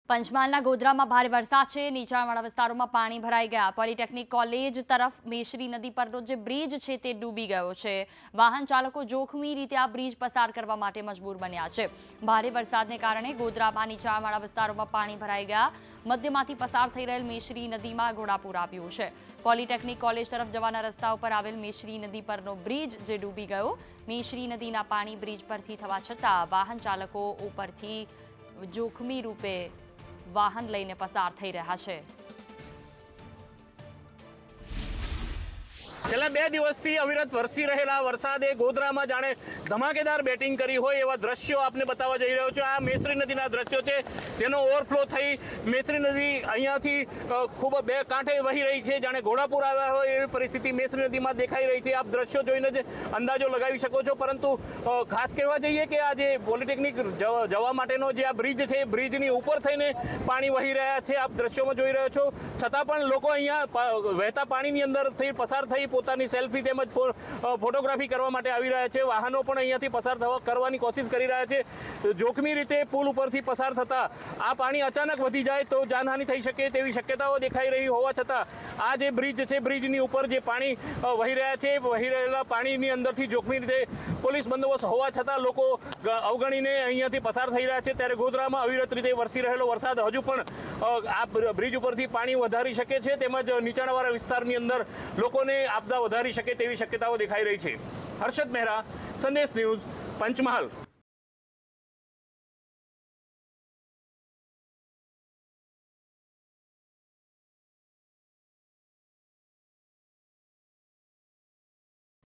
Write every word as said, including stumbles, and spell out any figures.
પંચમહાલના ગોધરામાં ભારે વરસાદ છે। નીચાણવાળા વિસ્તારોમાં પાણી ભરાઈ ગયા। પોલિટેકનિક કોલેજ તરફ મેશ્રી નદી પરનો જે બ્રિજ છે તે ડૂબી ગયો છે। વાહન ચાલકો જોખમી રીતે આ બ્રિજ પસાર કરવા માટે મજબૂર બન્યા છે। ભારે વરસાદને કારણે ગોધરામાં નીચાણવાળા વિસ્તારોમાં પાણી ભરાઈ ગયા। મધ્યમાંથી પસાર થઈ રહેલ મેશ્રી નદીમાં ઘોડાપૂર આવ્યું છે। પોલિટેકનિક કોલેજ તરફ જવાના રસ્તા ઉપર આવેલ મેશ્રી નદી પરનો બ્રિજ જે ડૂબી ગયો। મેશ્રી નદીના પાણી બ્રિજ પરથી થવા છતાં વાહન ચાલકો ઉપરથી જોખમી રૂપે વાહન લઈને પસાર થઈ રહ્યા છે। છેલ્લા બે દિવસથી અવિરત વરસી રહેલા વરસાદે ગોધરામાં જાણે ધમાકેદાર બેટિંગ કરી હોય એવા દ્રશ્યો આપને બતાવવા જઈ રહ્યો છું। આ મેશ્રી નદીના દ્રશ્યો છે, તેનો ઓવરફ્લો થઈ મેશ્રી નદી અહીંયાથી ખૂબ બે કાંઠે વહી રહી છે, જાણે ઘોડાપૂર આવ્યા હોય એવી પરિસ્થિતિ મેશ્રી નદીમાં દેખાઈ રહી છે। આપ દ્રશ્યો જોઈને જ અંદાજો લગાવી શકો છો। પરંતુ ખાસ કહેવા જઈએ કે આ જે પોલિટેકનિક જવા માટેનો જે આ બ્રિજ છે, બ્રિજની ઉપર થઈને પાણી વહી રહ્યા છે, આપ દ્રશ્યોમાં જોઈ રહ્યો છો। છતાં પણ લોકો અહીંયા વહેતા પાણીની અંદરથી પસાર થઈ પોતાની સેલ્ફી તેમજ ફોટોગ્રાફી કરવા માટે આવી રહ્યા છે। વાહનો પણ અહીંયાથી પસાર થવા કરવાની કોશિશ કરી રહ્યા છે। જોખમી રીતે પુલ ઉપરથી પસાર થતા આ પાણી અચાનક વધી જાય તો જાનહાનિ થઈ શકે તેવી શક્યતાઓ દેખાઈ રહી હોવા છતાં આ જે બ્રિજ છે, બ્રિજની ઉપર જે પાણી વહી રહ્યા છે, વહી રહેલા પાણીની અંદરથી જોખમી રીતે પોલીસ બંદોબસ્ત હોવા છતાં લોકો અવગણીને અહીંયાથી પસાર થઈ રહ્યા છે। ત્યારે ગોધરામાં અવિરત રીતે વરસી રહેલો વરસાદ હજુ પણ આ બ્રિજ ઉપરથી પાણી વધારી શકે છે, તેમજ નીચાણવાળા વિસ્તારની અંદર લોકોને આપદા વધારી શકે તેવી શક્યતાઓ દેખાઈ રહી છે। હર્ષદ મહેરા, સંદેશ ન્યૂઝ, પંચમહાલ।